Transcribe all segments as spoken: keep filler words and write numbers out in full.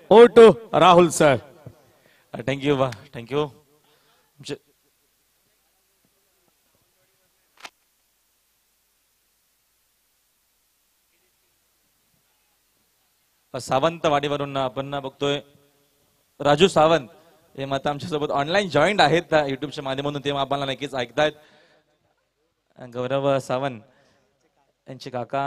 O to Rahul sir. Thank you बा thank you. सावंतवाडीवरून आपण बघतोय राजू सावंत हे मत आमच्यासोबत ऑनलाईन जॉईंट आहेत युट्यूबच्या माध्यमातून, ते आम्हाला नक्कीच ऐकतायत. गौरव सावंत यांचे काका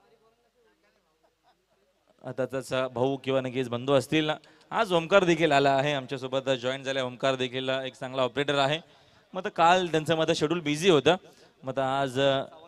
आता त्याचा भाऊ किंवा नक्कीच बंधू असतील. आज ओमकार देखील आला आहे आमच्यासोबत जॉईन झाले. ओमकार देखील एक चांगला ऑपरेटर आहे. मग काल त्यांचं मत शेड्यूल बिझी होतं, मग आज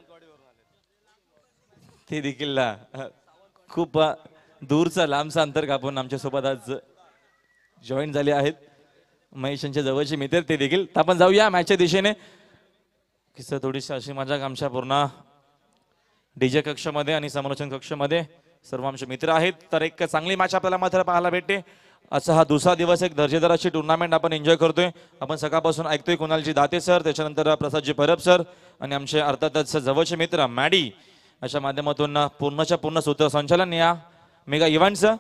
ते देखील खूप दूरचा लांबचा अंतर कापून आमच्यासोबत आज जॉईन झाले आहेत. महेश यांच्या जवळचे मित्र ते देखील. आपण जाऊया मॅचच्या दिशेने. किस्सा थोडीशी अशी माझ्या आमच्या पूर्ण डीजे कक्षामध्ये आणि समालोचन कक्षामध्ये सर्व आमचे मित्र आहेत. तर एक चांगली मॅच आपल्याला मात्र पाहायला भेटते. असा हा दुसरा दिवस एक दर्जेदार अशी टुर्नामेंट आपण एन्जॉय करतोय. आपण सकाळपासून ऐकतोय कुणालजी दाते सर, त्याच्यानंतर प्रसादजी परब सर आणि आमचे अर्थातच जवळचे मित्र मॅडी अशा माध्यमातून पूर्णच्या पूर्ण सूत्रसंचालन या मेगा इव्हेंटचं.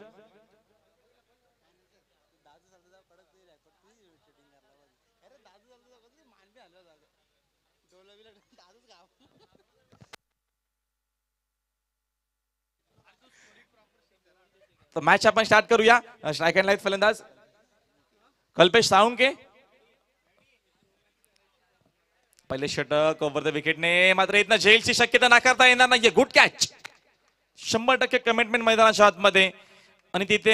तो मॅच आपण स्टार्ट करूया. स्ट्राइक अँड लाईट फलंदाज कल्पेश साळुंके. पहिले षटक ओव्हर द विकेटने, मात्र इथनं झेलची शक्यता नाकारता येणार नाहीये. Good catch. शंभर टक्के कमिटमेंट मैदानाच्या आतमध्ये आणि तिथे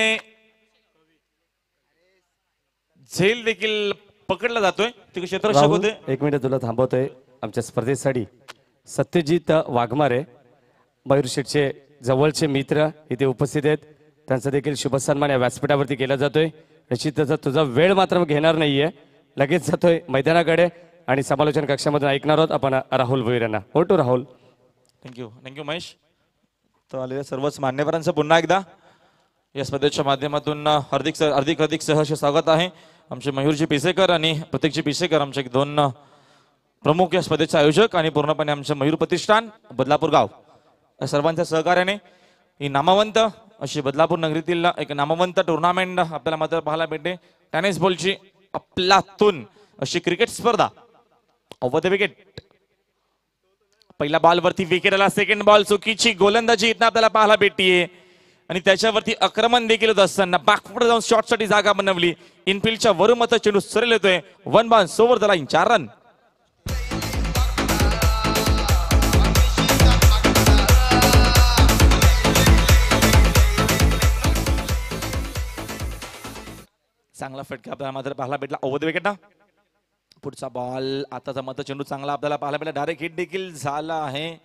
झेल देखील पकडला जातोय. तिथे क्षेत्ररक्षक होते. एक मिनिट तुला थांबवतोय. आमच्या स्पर्धेसाठी सत्यजित वाघमारे मयूर शेठचे जवळचे मित्र इथे उपस्थित आहेत. त्यांचा देखील शुभ सन्मान या व्यासपीठावरती केला जातोय. निश्चितच तुझा वेळ मात्र घेणार नाहीये. लगेच जातोय मैदानाकडे आणि समालोचन कक्षामधून ऐकणार आहोत आपण राहुल भोईर यांना. हो to Rahul. Thank you thank you Mahesh. तर आलेल्या सर्वच मान्यवरांचं पुन्हा एकदा या स्पर्धेच्या माध्यमातून हार्दिक हार्दिक हार्दिक सहर्ष स्वागत आहे. आमचे मयूरजी पिसेकर आणि प्रत्येकजी पिसेकर आमचे दोन प्रमुख या स्पर्धेचे आयोजक आणि पूर्णपणे आमचे मयूर प्रतिष्ठान बदलापूर गाव या सर्वांच्या सहकार्याने ही नामवंत अशी बदलापूर नगरीतील एक नामवंत टुर्नामेंट आपल्याला मात्र पाहायला भेटते. टेनिस बॉलची अफलातून अशी क्रिकेट स्पर्धा. Over the wicket. पहिल्या बॉल वरती विकेट आला. सेकंड बॉल चुकीची गोलंदाजी इथं आपल्याला पाहायला भेटतीये आणि त्याच्यावरती आक्रमण देखील होत असताना बॅकफुट जाऊन शॉट साठी जागा बनवली. इनफिल्डच्या वरून मात्र चेंडू सरळ येतोय. One bounce over the line. चार रन. चांगला फटका आपल्याला मात्र पाहायला भेटला ओव्हर द विकेट ना. पुढचा बॉल आताचा मत चेंडू चांगला आपल्याला पाहायला भेटला. डायरेक्ट हिट देखील झाला आहे.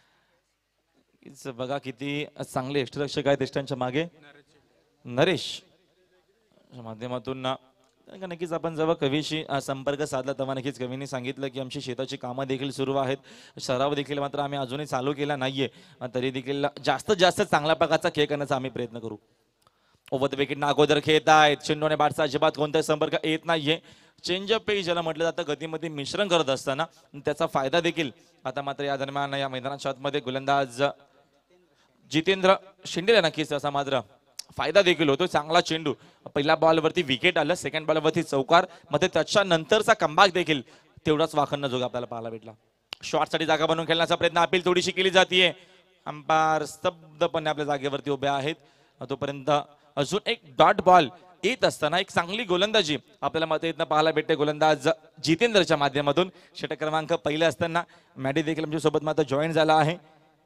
बघा किती चांगले यष्टिरक्षक आहेत यष्टांच्या मागे. नरेश माध्यमातून नक्कीच आपण जेव्हा कवीशी संपर्क साधला तेव्हा नक्कीच कवीने सांगितलं की आमची शेताची कामं देखील सुरू आहेत. सराव देखील मात्र आम्ही अजूनही चालू केला नाहीये. तरी देखील जास्तीत जास्त चांगल्या प्रकारचा खेळ करण्याचा आम्ही प्रयत्न करू. ओव्हर द विकेट ना अगोदर खेळत आहेत. चेंडू आणि बॅटचा अजिबात कोणताही संपर्क येत नाहीये. चेंजअप पे ज्याला म्हटलं जातं गतीमध्ये मिश्रण करत असताना त्याचा फायदा देखील आता मात्र या दरम्यान या मैदानाच्या आतमध्ये गोलंदाज जितेंद्र शिंदे नक्कीच त्याचा मात्र फायदा देखील होतो. चांगला चेंडू. पहिल्या बॉलवरती विकेट आलं. सेकंड बॉलवरती चौकार. मध्ये त्याच्यानंतरचा कमबॅक देखील तेवढाच वाखणं जोग आपल्याला पाहायला भेटला. शॉटसाठी जागा बनवून खेळण्याचा प्रयत्न अपील थोडीशी केली जाते. अंपायर स्तब्धपणे आपल्या जागेवरती उभे आहेत. तोपर्यंत अजून एक डॉट बॉल येत असताना एक चांगली गोलंदाजी आपल्याला मात्र इथनं पाहायला भेटते गोलंदाज जितेंद्रच्या माध्यमातून. षटक क्रमांक पहिले असताना मॅडी देखील आमच्या सोबत मात्र जॉईन झाला आहे.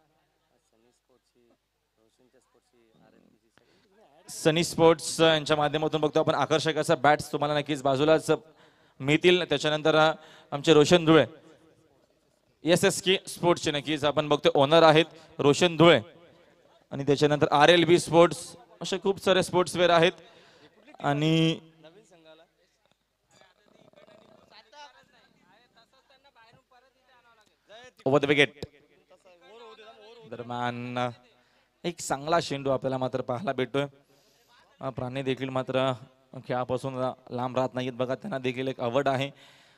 सनी स्पोर्ट्स यांच्या माध्यमातून बघतो आपण आकर्षक असा बॅट्स तुम्हाला नक्कीच बाजूलाच मिळतील. त्याच्यानंतर आमचे Roshan Dhule S S K स्पोर्ट्सचे नक्कीच आपण बघतो ओनर आहेत रोशन धुळे. आणि त्याच्यानंतर आर एल बी स्पोर्ट्स असे खूप सारे स्पोर्ट्सवेअर आहेत. आणि ओव्हर द विकेट दरम्यान एक चांगला चेंडू आपल्याला मात्र पाहायला भेटतोय. प्राणी देखील मात्र खेळापासून लांब राहत नाहीत. बघा त्यांना देखील एक आवड आहे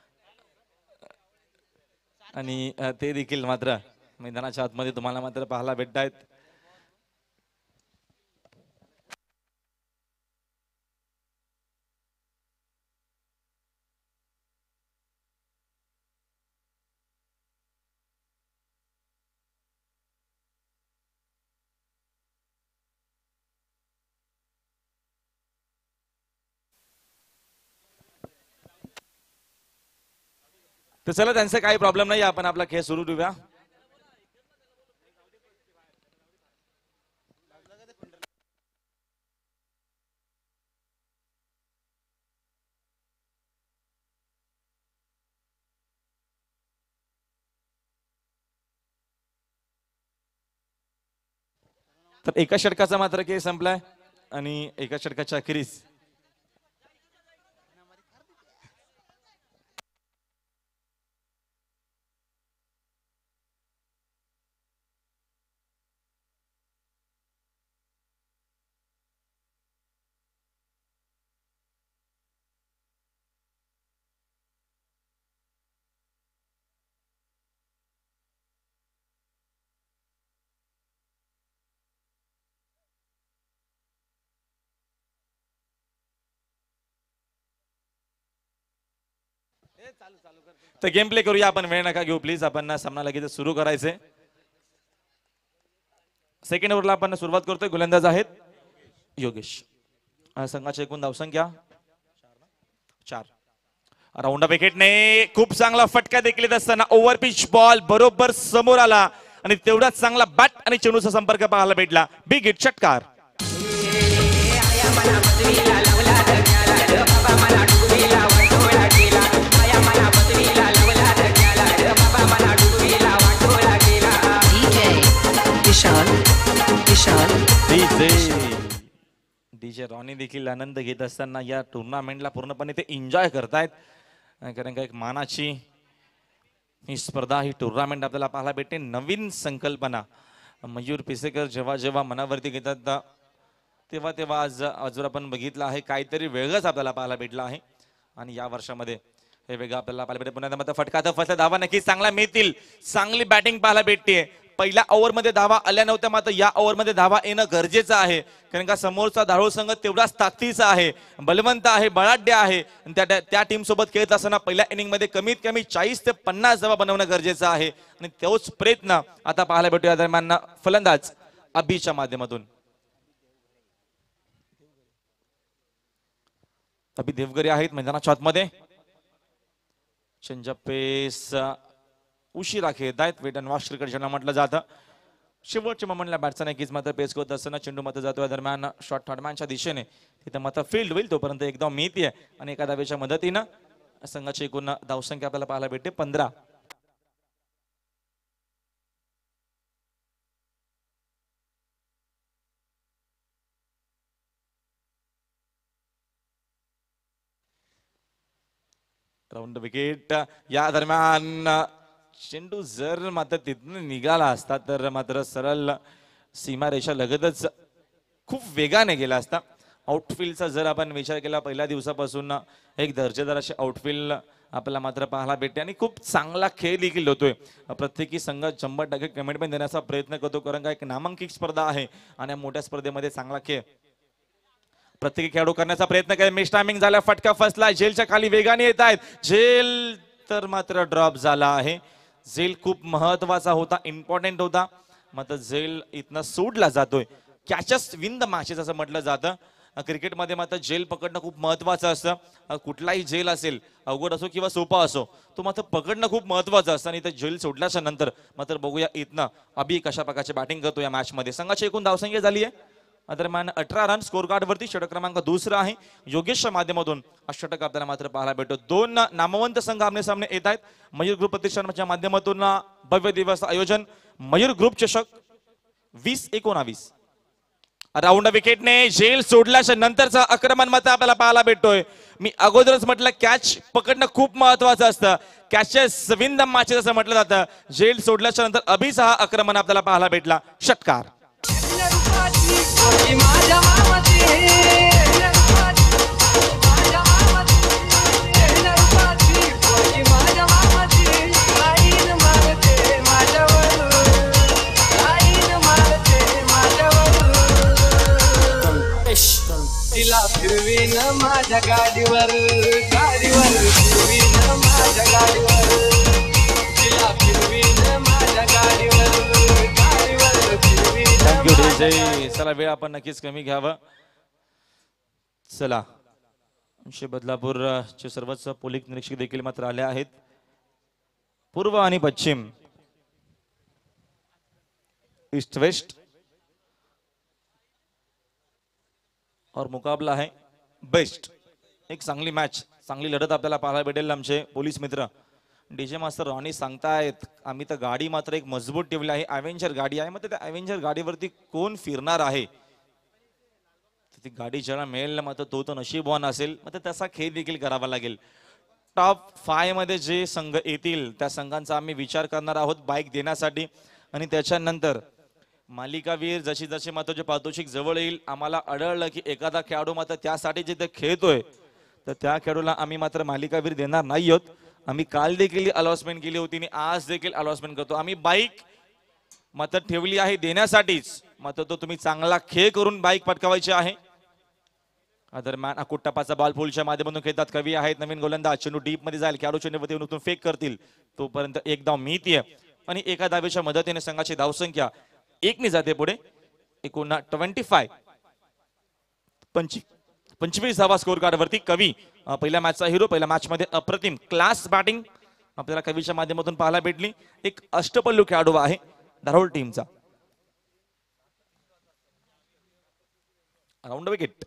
आणि ते देखील मात्र मैदानाच्या आतमध्ये तुम्हाला मात्र पाहायला भेटत आहेत. तर चला त्यांचा काही प्रॉब्लेम नाही, आपण आपला खेळ सुरू ठेवूया. तर एका षटकाचा मात्र खेळ संपलाय आणि एका षटकाच्या अखेरीस तर गेम प्ले करूया आपण, वेळ नका घेऊ प्लीज. आपण सामना लगेच सुरू करायचे. सेकंड ओव्हरला आपण सुरुवात करतोय. गोलंदाज आहेत योगेश. संघाची एकूण धावसंख्या चार. राऊंड विकेटने खूप चांगला फटका देखील येत असताना ओव्हर पिच बॉल बरोबर समोर आला आणि तेवढाच चांगला बॅट आणि चेंडूचा संपर्क पाहायला भेटला. बिग हिट षटकार. डीजे रॉनी देखील आनंद घेत असताना या टुर्नामेंटला पूर्णपणे ते एन्जॉय करतायत. कारण का एक मानाची ही स्पर्धा, ही टुर्नामेंट आपल्याला पाहायला भेटते. नवीन संकल्पना मयूर पिसेकर जेव्हा जेव्हा मनावरती घेतात तेव्हा तेव्हा आज अजून आपण बघितलं आहे काहीतरी वेगळंच आपल्याला पाहायला भेटलं आहे. आणि या वर्षामध्ये हे वेगळं आपल्याला पाहायला भेटते. पुन्हा मग फटका तर फसला, धावा नक्कीच चांगला मिळतील. चांगली बॅटिंग पाहायला भेटते. पहिल्या ओव्हरमध्ये धावा आल्या नव्हत्या, मात्र या ओव्हरमध्ये धावा येणं गरजेचं आहे. कारण का समोरचा धारोळ संघ तेवढाच ताकदीचा आहे, बलवंत आहे, बळाढ्य आहे. त्या त्या टीम सोबत खेळत असताना पहिल्या इनिंग मध्ये कमीत कमी चाळीस ते पन्नास धावा बनवणं गरजेचं आहे. आणि तोच प्रयत्न आता पाहायला भेटतो या दरम्यान फलंदाज अभिच्या माध्यमातून. अभि देवगरे आहेत मैदानाच्या आतमध्ये. चेंजअप पेस उशिरा खेळत आहेत. वेट अँड वॉश क्रिकेट ज्यांना म्हटलं जातं. शेवटच्या मोमेंटला बॅट्समॅन एकीच मात्र पेस करत असताना चेंडू मात्र जातो या दरम्यान शॉर्ट थॉटमॅनच्या दिशेने. तिथे मात्र फील्ड होईल तोपर्यंत एकदम मिळते आणि एका धावेच्या मदतीनं संघाची एकूण धावसंख्या आपल्याला पाहायला भेटते पंधरा. Round wicket. या दरम्यान चेंडू जर मात्र तिथून निघाला असता तर मात्र सरळ सीमारेषा लगतच खूप वेगाने गेला असता. आउटफील्डचा जर आपण विचार केला पहिल्या दिवसापासून एक दर्जेदार असे आउटफील्ड आपल्याला मात्र पाहायला भेटते आणि खूप चांगला खेळ देखील होतोय. प्रत्येकी संघ शंभर टक्के कमिटमेंट देण्याचा प्रयत्न करतो. कारण का एक नामांकित स्पर्धा आहे आणि मोठ्या स्पर्धेमध्ये चांगला खेळ प्रत्येकी खेळाडू करण्याचा प्रयत्न केला. मिस टायमिंग झाला, फटका फसला. झेलच्या खाली वेगाने येत आहेत. झेल तर मात्र ड्रॉप झाला आहे. झेल खूप महत्वाचा होता, इम्पॉर्टंट होता, मात्र झेल इथनं सोडला जातोय. कॅचेस विन द मॅचेस असं म्हटलं जातं क्रिकेटमध्ये. मात्र झेल पकडणं खूप महत्वाचं असतं. कुठलाही झेल असेल, अवघड असो किंवा सोपा असो, तो मात्र पकडणं खूप महत्वाचं असतं. आणि इथं झेल सोडल्याच्या नंतर मात्र बघूया इथनं अभि कशा प्रकारची बॅटिंग करतो या मॅच मध्ये. संघाची एकूण धावसंख्या झाली आहे दरम्यान अठरा रन. स्कोर कार्ड वरती षटक क्रमांक दुसरा आहे योगेशच्या माध्यमातून. षटक आपल्याला मात्र पाहायला भेटतो. दोन नामवंत संघ आमने सामने येत आहेत. मयूर ग्रुप प्रतिष्ठानच्या माध्यमातून भव्य दिवस आयोजन मयूर ग्रुप चषक वीस एकोणावीस. राऊंड विकेटने झेल सोडल्याच्या नंतरचा आक्रमण मात्र आपल्याला पाहायला भेटतोय. मी अगोदरच म्हटलं कॅच पकडणं खूप महत्वाचं असतं. कॅचेस विन द मॅचेस असं म्हटलं जातं. झेल सोडल्याच्या नंतर अभिचा हा आक्रमण आपल्याला पाहायला भेटला. षटकार. तिला फिरवीन माझ्या गाडीवर गाडीवर फिरवीन माझ्या गाडीवर तिला फिरवीन माझ्या गाडीवर गाडीवर फिरवीन. Thank you DJ. चला वेळ आपण नक्कीच कमी घ्यावं. चला बदलापूर चे सर्वच पोलीस निरीक्षक देखील मात्र आले आहेत. पूर्व आणि पश्चिम, ईस्ट वेस्ट, और मुकाबला है बेस्ट. एक चांगली मॅच, चांगली लढत आपल्याला पाहायला भेटेल. आमचे पोलीस मित्र डीजे मास्टर रॉनी सांगतायत आम्ही तर गाडी मात्र एक मजबूत ठेवली आहे, ॲव्हेंजर गाडी आहे. मग त्या ॲव्हेंजर गाडीवरती कोण फिरणार आहे, ती गाडी ज्याला मिळेल ना मात्र तो तो नशीबवान असेल. मग तसा खेळ देखील करावा लागेल. टॉप फाय मध्ये जे संघ येतील त्या संघांचा आम्ही विचार करणार आहोत बाईक देण्यासाठी. आणि त्याच्यानंतर मालिकावीर जशी जशी महत्वाचे पारितोषिक जवळ येईल, आम्हाला आढळलं की एखादा खेळाडू मात्र त्यासाठी जिथे खेळतोय तर त्या खेळाडूला आम्ही मात्र मालिकावीर देणार नाही आहोत. आम्ही काल देखील अनाउन्समेंट केली होती आणि आज देखील अनाउन्समेंट करतो. आम्ही बाईक मात्र ठेवली आहे देण्यासाठीच, मात्र तो तुम्ही चांगला खेळ करून बाईक पटकावायची आहे. दरम्यान अकुट टपाचा बॉल फुलच्या माध्यमातून खेळतात. कवी आहेत नवीन गोलंदाज. चेंडू डीप मध्ये जाईल, खेळाडू चेंडूवरती उतरून फेक करतील, तोपर्यंत एक धाव मिळतीये आणि एका धावेच्या मदतीने संघाची धावसंख्या एकने जाते पुढे. एकूण ट्वेंटी फाय पंचवीस धावा स्कोर कार्ड वरती. कवी पहिल्या मॅचचा हिरो. पहिल्या मॅच मध्ये अप्रतिम क्लास बॅटिंग आपल्याला कवीच्या माध्यमातून पाहायला भेटली. एक अष्टपल्लू खेळाडू आहे धारोळ टीमचा. Round wicket.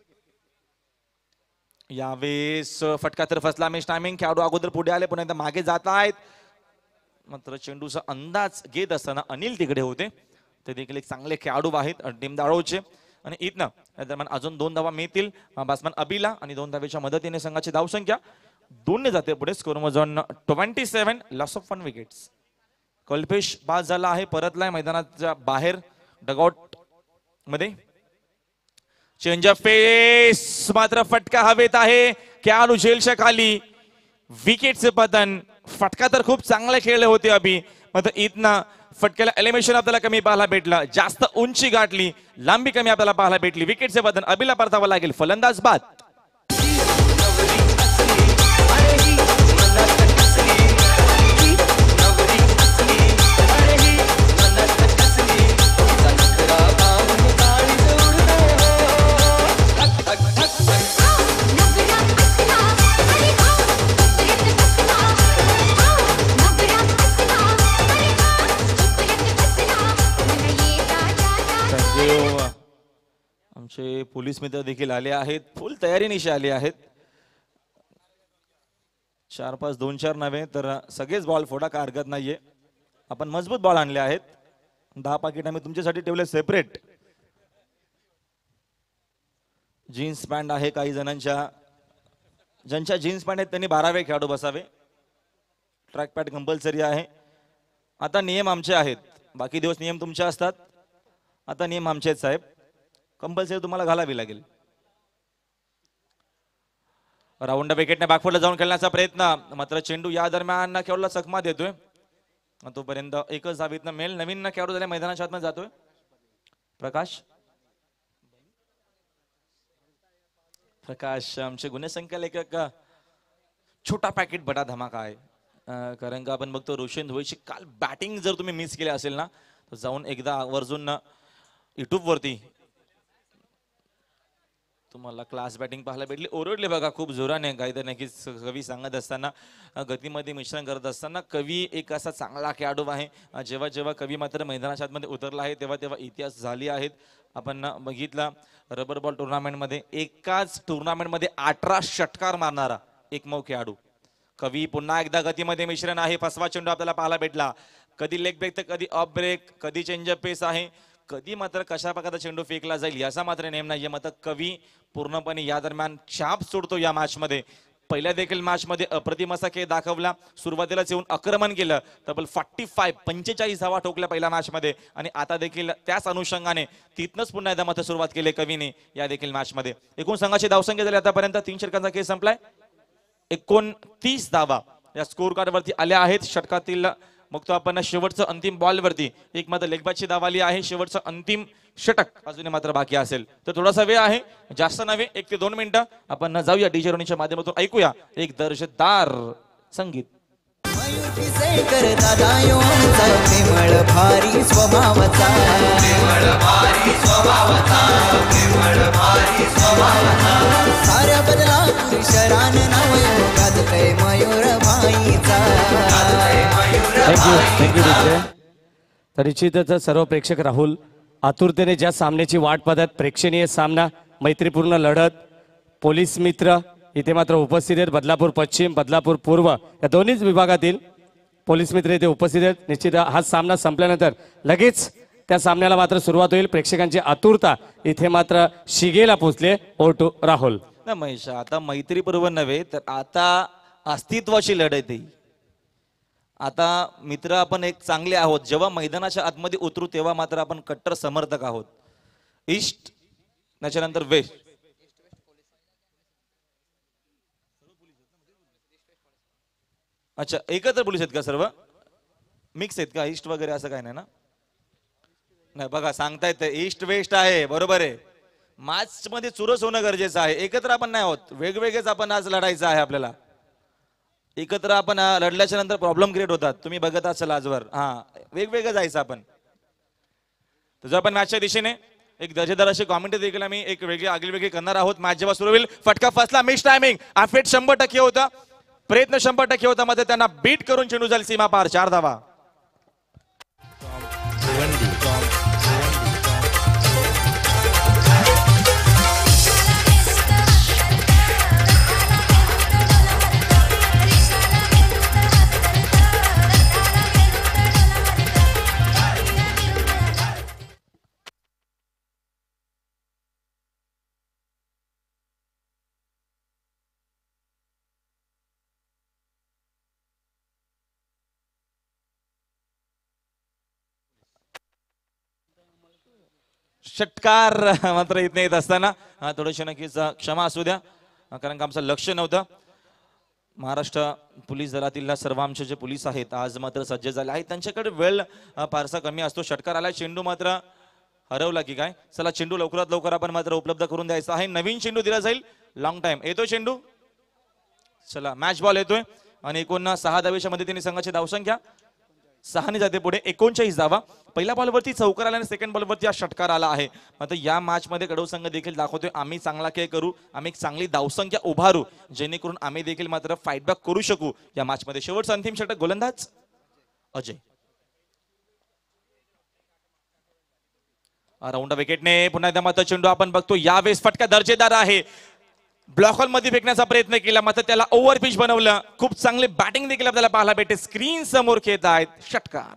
यावेळेस फटका तर फसला. Miss timing. खेळाडू अगोदर पुढे आले पण एकदा मागे जात आहेत. मात्र चेंडूचा अंदाज घेत असताना अनिल तिकडे होते. ते देखील एक चांगले खेळाडू आहेत टीम दारोळचे. आणि इथनं दरम्यान अजून दोन धावा मिळतील बॅट्समन अबिला आणि दोन धावेच्या मदतीने संघाची धावसंख्या दोनने जाते पुढे. स्कोर मधून twenty seven. Loss of one wickets. Kalpesh बाद झाला आहे, परतलाय मैदानाच्या बाहेर डगआउट मध्ये. चेंज ऑफ पेस मात्र फटका हवेत आहे. खेळाडू झेलच्या खाली. विकेटचे पतन. फटका तर खूप चांगले खेळले होते अभि, मात्र इथनं फटक्याला एलिमिनेशन आपल्याला कमी पाहायला भेटलं. जास्त उंची गाठली, लांबी कमी आपल्याला पाहायला भेटली. विकेटचे पतन अभिला परतावं लागेल. फलंदाज बाद. आमचे पोलीस मित्र देखील आले आहेत, फुल तयारीनिशी आले आहेत. चार पाच दोन चार नव्हे तर सगळेच बॉल फोडा का हरकत नाहीये. आपण मजबूत बॉल आणले आहेत. दहा पाकिट आम्ही तुमच्यासाठी ठेवले सेपरेट. जीन्स पॅन्ट आहे काही जणांच्या, ज्यांच्या जीन्स पॅन्ट आहेत त्यांनी बारावे खेळाडू बसावे. ट्रॅक पॅड कंपल्सरी आहे. आता नियम आमचे आहेत, बाकी दिवस नियम तुमचे असतात. आता नियम आमचे आहेत साहेब, कंपल्सरी तुम्हाला घालावी लागेल. राऊंड विकेटने बॅकफुटला जाऊन खेळण्याचा प्रयत्न, मात्र चेंडू या दरम्यान खेळाडूला चकमा देतोय. तोपर्यंत एकच धावीतनं मेल. नवीन खेळाडू झाल्या मैदानाच्या आतमध्ये जातोय प्रकाश. प्रकाश आमचे गुन्हे संख्यालेखक. छोटा पॅकेट बडा धमाका आहे. कारण का आपण बघतो रोशन धुळेची काल बॅटिंग जर तुम्ही मिस केली असेल ना तर जाऊन एकदा आवर्जून युट्यूब वरती तुम्हाला क्लास बॅटिंग पाहायला भेटली. ओरडले बघा खूप जोराने काहीतरी नक्कीच. कवी सांगत असताना, गतीमध्ये मिश्रण करत असताना कवी एक असा चांगला खेळाडू आहे. जेव्हा जेव्हा कवी मात्र मैदानाच्या आतमध्ये उतरला आहे तेव्हा तेव्हा इतिहास झाली आहेत. आपण बघितला रबर बॉल टुर्नामेंटमध्ये एकाच टुर्नामेंटमध्ये अठरा षटकार मारणारा एकमेव खेळाडू कवी. पुन्हा एकदा गतीमध्ये मिश्रण आहे. फसवा चेंडू आपल्याला पाहायला भेटला. कधी लेग ब्रेक तर कधी ऑफ ब्रेक, कधी चेंजअप पेस आहे, कधी मात्र कशा प्रकारचा चेंडू फेकला जाईल याचा मात्र नेम नाहीये. मात्र कवी पूर्णपणे या दरम्यान छाप सोडतो या मॅच मध्ये. पहिल्या देखील मॅच मध्ये अप्रतिम असा खेळ दाखवला. सुरुवातीलाच येऊन आक्रमण केलं, तब्बल फोर्टी फाय पंचेचाळीस धावा ठोकल्या पहिल्या मॅच मध्ये. आणि आता देखील त्याच अनुषंगाने तिथनच पुन्हा एकदा मात्र सुरुवात केली कवीने या देखील मॅच मध्ये. एकूण संघाची धावसंख्या झाली आतापर्यंत तीन षटकांचा खेळ संपलाय. एकोणतीस धावा या स्कोर कार्ड वरती आल्या आहेत. षटकातील मग तो आपण शेवटचं अंतिम बॉल वरती एक मात्र लेगबाची धाव आली आहे. शेवटचं अंतिम षटक अजून मात्र बाकी असेल तर थोडासा वेळ आहे, जास्त नव्हे, एक ते दोन मिनिटं. आपण जाऊया डीजे रोनीच्या माध्यमातून ऐकूया एक दर्जेदार संगीत. दिसे करता दायोंचा प्रेमळ भारी स्वभावाचा प्रेमळ भारी स्वभावाचा प्रेमळ भारी स्वभावाचा साऱ्या बदला पुरुषरान नवयोगात कै मयूर भाईचा थँक्यू थँक्यू डीजे. तर निश्चितच सर्व प्रेक्षक राहुल आतुरतेने ज्या सामन्याची वाट पाहतात, प्रेक्षणीय सामना, मैत्रीपूर्ण लढत. पोलीस मित्र इथे मात्र उपस्थित आहेत. बदलापूर पश्चिम, बदलापूर पूर्व या दोन्हीच विभागातील पोलीस मित्र इथे उपस्थित आहेत. निश्चित हा सामना संपल्यानंतर लगेच त्या सामन्याला मात्र सुरुवात होईल. प्रेक्षकांची आतुरता इथे मात्र शिगेला पोहोचले. ओ टू राहुल. ना महेश, आता मैत्रीपूर्व नव्हे तर आता अस्तित्वाची लढत आहे. आता मित्र आपण एक चांगले आहोत. जेव्हा मैदानाच्या आतमध्ये उतरू तेव्हा मात्र आपण कट्टर समर्थक आहोत. ईस्ट त्याच्यानंतर वेस्ट. अच्छा, एकत्र पोलीस आहेत का सर्व? मिक्स आहेत का? ईस्ट वगैरे असं काय नाही ना? नाही बघा, सांगता येतं ईस्ट वेस्ट आहे, बरोबर आहे. मॅच मध्ये चुरस होणं गरजेचं आहे. एकत्र आपण नाही आहोत, वेगवेगळेच आपण आज लढायचं आहे. आपल्याला एकत्र आपण लढल्याच्या नंतर प्रॉब्लेम क्रिएट होतात. तुम्ही बघत असाल आजवर. हा, वेगवेगळं जायचं आपण. तर जो आपण मॅचच्या दिशेने एक दर्जेदार अशी कॉमेंट्री देखील आम्ही एक वेगळी आगळी वेगळी करणार आहोत. मॅच जेव्हा सुरू होईल, फटका फसला, मिस टायमिंग, अफेट शंभर टक्के होता, प्रयत्न शंभर टक्के होता, मध्ये त्यांना बीट करून चेंडू जाईल सीमा पार. चार धावा. षटकार मात्र इथं येत असताना थोडीशी नक्कीच क्षमा असू द्या, कारण का आमचं लक्ष नव्हतं. महाराष्ट्र पोलीस दलातील सर्व आमचे जे पोलीस आहेत आज मात्र सज्ज झाले आहेत. त्यांच्याकडे वेळ फारसा कमी असतो. षटकार आला, चेंडू मात्र हरवला की काय. चला, चेंडू लवकरात लवकर आपण मात्र उपलब्ध करून द्यायचा आहे. नवीन चेंडू दिला जाईल. लॉंग टाइम येतोय चेंडू. चला, मॅच बॉल येतोय आणि एकूण सहा धावेच्या मदतीने संघाची धावसंख्या सहाने जाते पुढे. एकोणचाळीस धावा. पहिल्या बॉलवरती चौकार आला आणि सेकंड बॉलवरती हा षटकार आला आहे. मात्र या मॅच मध्ये कडव संघ देखील दाखवतोय आम्ही चांगला खेळ करू, आम्ही एक चांगली धावसंख्या उभारू, जेणेकरून आम्ही देखील मात्र फाईट बॅक करू शकू या मॅच मध्ये. शेवटचा अंतिम षटक गोलंदाज अजय. राऊंड विकेटने पुन्हा एकदा मात्र चेंडू आपण बघतो. यावेळेस फटका दर्जेदार आहे. ब्लॉक मध्ये फेकण्याचा प्रयत्न केला, मात्र त्याला ओव्हर पिच बनवलं. खूप चांगले बॅटिंग देखील आपल्याला पाहायला भेटते. स्क्रीन समोर खेळत आहेत षटकार.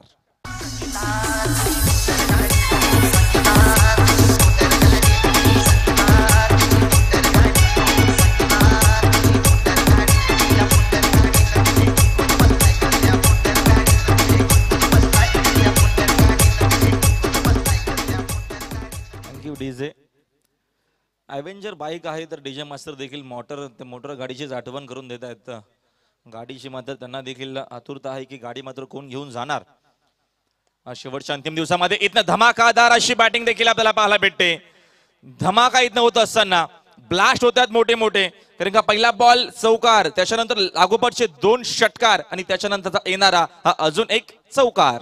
Thank you DJ. ॲव्हेंजर बाईक आहे तर डीजे मास्टर देखील मोटर मोटर गाडीचीच आठवण करून देत आहेत. गाडीची मात्र त्यांना देखील आतुरता आहे की गाडी मात्र कोण घेऊन जाणार. शेवटच्या अंतिम दिवसामध्ये इथनं धमाकादार अशी बॅटिंग देखील आपल्याला पाहायला भेटते. धमाका इथनं होत असताना ब्लास्ट होतात मोठे मोठे, कारण का पहिला बॉल चौकार, त्याच्यानंतर लागोपाठचे दोन षटकार आणि त्याच्यानंतरचा येणारा हा अजून एक चौकार.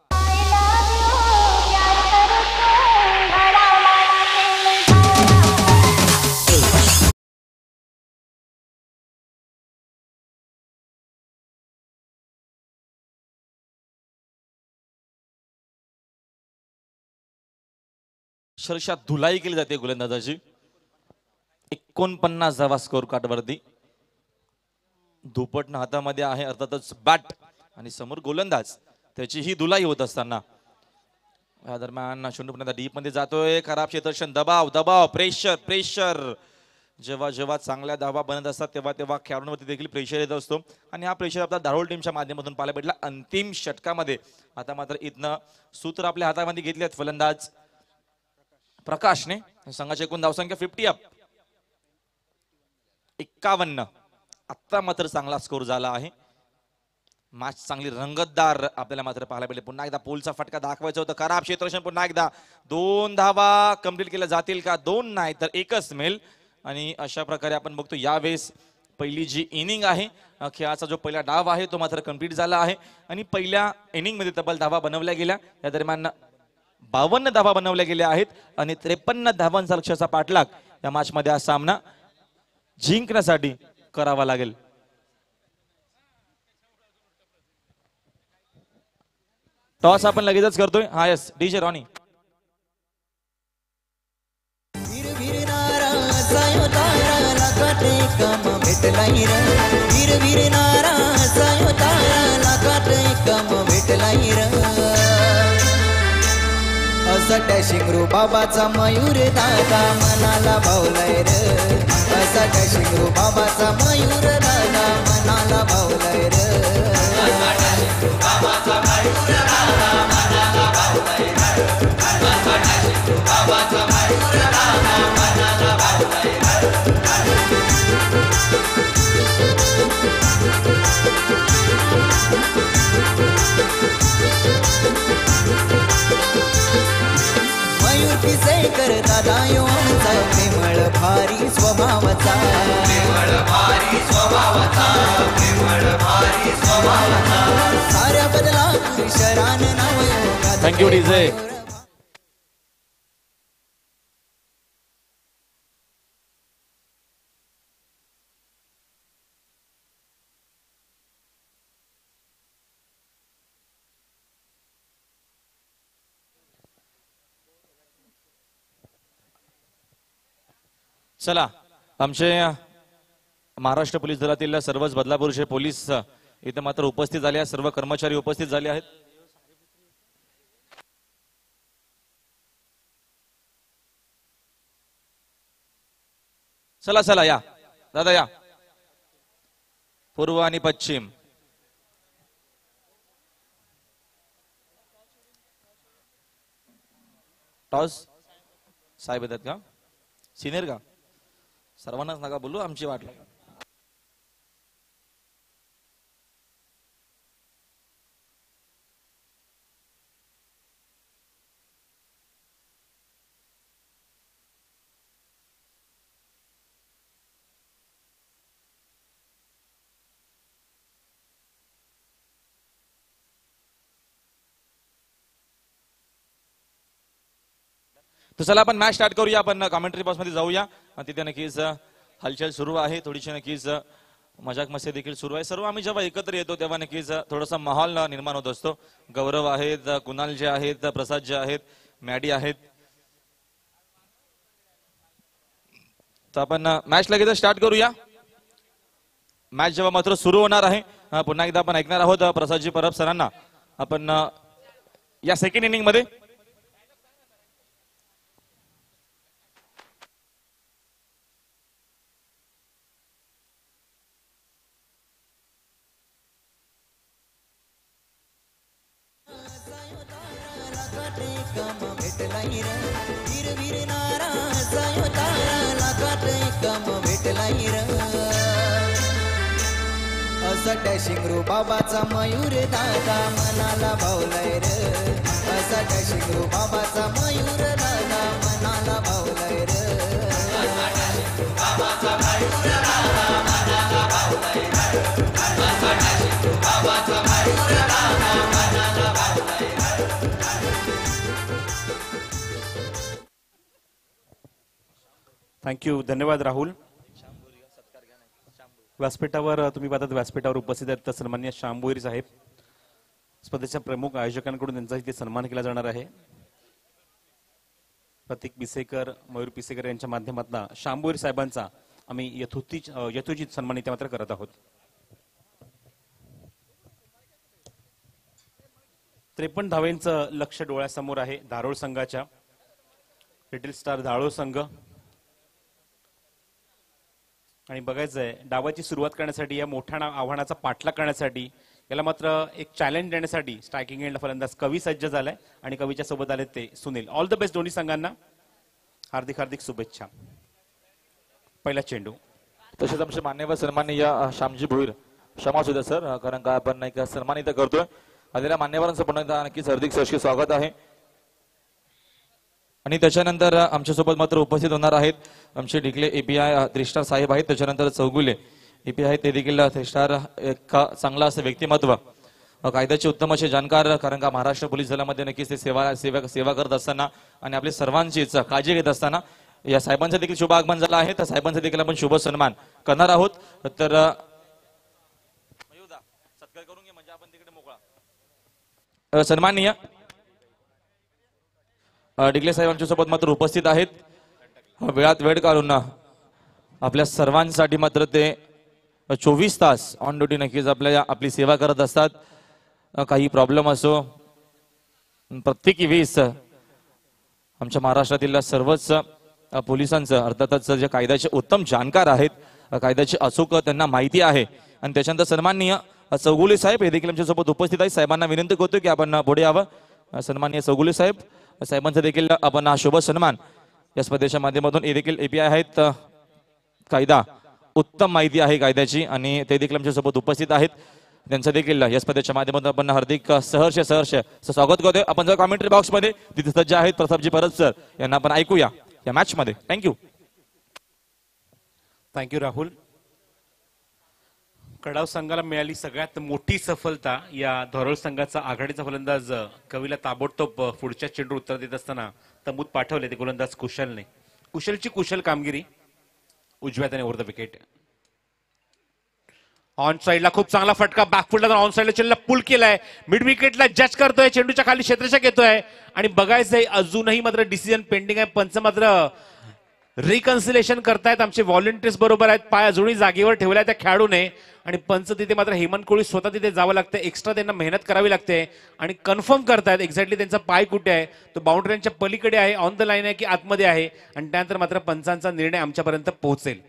अक्षरशः धुलाई केली जाते गोलंदाजाची. एकोणपन्नास धावा स्कोर कार्डवरती. दुपटन हातामध्ये आहे अर्थातच बॅट आणि समोर गोलंदाज, त्याची ही धुलाई होत असताना या दरम्यान चेंडू पुन्हा डीप मध्ये जातोय. खराब क्षेत्ररक्षण, दबाव दबाव, प्रेशर प्रेशर. जेव्हा जेव्हा चांगल्या धावा बनत असतात तेव्हा तेव्हा खेळाडूंवरती देखील प्रेशर येत असतो आणि हा प्रेशर आपला धारोळ टीमच्या माध्यमातून पाहायला भेटला अंतिम षटकामध्ये. आता मात्र इथनं सूत्र आपल्या हातामध्ये घेतले आहेत फलंदाज प्रकाशने. संघाची एकूण धावसंख्या फिफ्टी अप एक्कावन्न. आता मात्र चांगला स्कोर झाला आहे. मॅच चांगली रंगतदार आपल्याला मात्र पाहायला भेटले. पुन्हा एकदा पोलचा फटका दाखवायचा होता. खराब क्षेत्ररक्षण. पुन्हा एकदा दोन धावा कंप्लीट केल्या जातील का? दोन नाही तर एकच मिळेल. आणि अशा प्रकारे आपण बघतो यावेळेस पहिली जी इनिंग आहे अ, खेळाचा जो पहिला डाव आहे तो मात्र कंप्लीट झाला आहे आणि पहिल्या इनिंग मध्ये तब्बल धावा बनवल्या गेल्या. या दरम्यान बावन्न धावा बनवल्या गेल्या आहेत आणि त्रेपन्न धावांचा लक्ष्याचा पाठलाग या मॅच मध्ये हा सामना जिंकण्यासाठी करावा लागेल. टॉस आपण लगेचच करतोय. हा यस डीजे रॉनी. वीर वीर नारा सायो तारा लाकाटे कम भेटलाई र वीर वीर नारा सायो तारा लाकाटे कम भेटलाई र असा शिंगरू बाबाचा मयूर दादा मनाला भावलाय र असा शिंगरू बाबाचा मयूर दादा मनाला भावलाय र असा शिंगरू बाबाचा मयूर दादा मनाला भावलाय र असा शिंगरू बाबाचा मयूर दादा मनाला भावलाय मयूर पिसेकर दादा यो आमचा प्रेमळ भारी स्वभावाचा प्रेमळ भारी स्वभावाचा प्रेमळ भारी स्वभावाचा साऱ्या बदला शरान नवयोगात थँक्यू डीजे. चला आमचे महाराष्ट्र पोलीस दलातील सर्वच बदलापूरचे पोलीस इथे मात्र उपस्थित झाले आहेत. सर्व कर्मचारी उपस्थित झाले आहेत. चला चला या दादा या. पूर्व आणि पश्चिम टॉस साहेब येतात का सिनियर का सर्वांनाच नका बोलू आमची वाट लागेल. तर चला आपण मॅच स्टार्ट करूया. आपण कॉमेंट्री बॉक्स मध्ये जाऊया. तिथे नक्कीच हलचल सुरू आहे. थोडीशी नक्कीच मजाक मस्ती देखील सुरू आहे. सर्व आम्ही जेव्हा एकत्र येतो तेव्हा नक्कीच थोडासा माहोल निर्माण होत असतो. गौरव आहेत, कुणाल जे आहेत, प्रसाद जे आहेत, मॅडी आहेत. तर आपण मॅच लगेच स्टार्ट करूया. मॅच जेव्हा मात्र सुरू होणार आहे पुन्हा एकदा आपण ऐकणार आहोत प्रसादजी परब सरांना. आपण या सेकंड इनिंग मध्ये कम भेटलाई र वीर वीर नारा सायो तारा लाकाटे कम भेटलाई र असा शिंगरू बाबाचा मयूर दादा मनाला भावलाय र असा शिंगरू बाबाचा मयूर दादा मनाला भावलाय र असा शिंगरू बाबाचा मयूर दादा मनाला भावलाय र असा शिंगरू बाबाचा मयूर दादा मनाला भावलाय र. थँक्यू, धन्यवाद राहुल. व्यासपीठावर तुम्ही पाहतात व्यासपीठावर उपस्थित आहेत सन्माननीय श्याम भोईर साहेब. स्पर्धेच्या प्रमुख आयोजकांकडून त्यांचा इथे सन्मान केला जाणार आहे. प्रतीक पिसेकर, मयूर पिसेकर यांच्या माध्यमातून श्याम भोईर साहेबांचा आम्ही यथोचित यथोचित सन्मान इथे मात्र करत आहोत. त्रेपन्न धावेंचं लक्ष डोळ्यासमोर आहे धारोळ संघाच्या. लिटिल स्टार धारोळ संघ आणि बघायचंय डावाची सुरुवात करण्यासाठी या मोठ्या आव्हानाचा पाठलाग करण्यासाठी याला मात्र एक चॅलेंज देण्यासाठी स्ट्रायकिंग एंड फलंदाज कवी सज्ज झालाय आणि कवीच्या सोबत आले ते सुनील. ऑल द बेस्ट दोन्ही संघांना, हार्दिक हार्दिक शुभेच्छा. पहिला चेंडू. तसेच आमचे मान्यवर सन्माननीय श्यामजी भोईर क्षमा सुद्धा सर, कारण का आपण नाही का सन्मानित करतोय आलेल्या मान्यवरांचं पुन्हा एकदा नक्कीच हार्दिक सरशी स्वागत आहे. आणि त्याच्यानंतर आमच्यासोबत मात्र उपस्थित होणार आहेत आमचे डिकले एपीआय त्रिस्टार साहेब आहेत. त्याच्यानंतर चौगुले एपी आहे ते देखील थ्री स्टार एक चांगला असं व्यक्तिमत्व, कायद्याचे उत्तम असे जाणकार, कारण का महाराष्ट्र पोलीस दलामध्ये नक्कीच ते सेवा सेवा सेवा करत असताना आणि आपली सर्वांचीच काळजी घेत असताना या साहेबांचं देखील शुभ आगमन झालं आहे. तर साहेबांचा देखील आपण शुभ सन्मान करणार आहोत. तर सत्कार करून घे म्हणजे आपण तिकडे मोकळा. सन्माननीय डिगले साहेब आमच्या सोबत मात्र उपस्थित आहेत. वेळात वेळ काढून आपल्या सर्वांसाठी मात्र ते चोवीस तास ऑन ड्युटी नक्कीच आपल्या आपली सेवा करत असतात. काही प्रॉब्लेम असो, प्रत्येकी वेळेस आमच्या महाराष्ट्रातील सर्वच पोलिसांचं अर्थातच जे कायद्याचे उत्तम जाणकार आहेत, कायद्याची अचूक त्यांना माहिती आहे. आणि त्याच्यानंतर सन्माननीय चौगुले साहेब हे देखील आमच्यासोबत उपस्थित आहेत. साहेबांना विनंती करतो की आपण पुढे यावं. सन्माननीय चौगुले साहेब, साहेबांचा देखील आपण हा शुभ सन्मान या स्पर्धेच्या माध्यमातून हे देखील एपीआय आहेत, कायदा उत्तम माहिती आहे कायद्याची, आणि ते देखील आमच्यासोबत उपस्थित आहेत. त्यांचं देखील या स्पर्धेच्या माध्यमातून आपण हार्दिक सहर्ष सहर्ष स्वागत करतोय. आपण जर कॉमेंट्री बॉक्स मध्ये तिथे सज्ज आहेत प्रतापजी परब सर, यांना आपण ऐकूया या मॅच मध्ये. Thank you thank you Rahul. कडाव संघाला मिळाली सगळ्यात मोठी सफलता. या धोरळ संघाचा आघाडीचा फलंदाज कवीला ताबडतोब पुढच्या चेंडू उत्तर देत असताना तंबूत पाठवले ते गोलंदाज कुशलने. कुशलची कुशल कामगिरी उजव्या त्याने ओव्हर द विकेट. ऑन साइडला खूप चांगला फटका, बॅकफुटला ऑन साइडला चेंडूला पुल केलाय, मिड विकेटला जज करतोय, चेंडूच्या खाली क्षेत्ररक्षक येतोय आणि बघायचंय अजूनही मात्र डिसिजन पेंडिंग आहे. पंच मात्र रिकन्सिलेशन करतायत. आमचे व्हॉलंटियर्स बरोबर आहेत, पाय अजूनही जागेवर ठेवलाय त्या खेळाडूने आणि पंच तिथे मात्र हेमंत कोळी स्वतः तिथे जावं लागतं. एक्स्ट्रा त्यांना मेहनत करावी लागते आणि कन्फर्म करतायत एक्झॅक्टली त्यांचा पाय कुठे आहे, तो बाउंड्रीच्या पलीकडे आहे, ऑन द लाईन आहे की आतमध्ये आहे, आणि त्यानंतर मात्र पंचांचा निर्णय आमच्यापर्यंत पोहोचेल.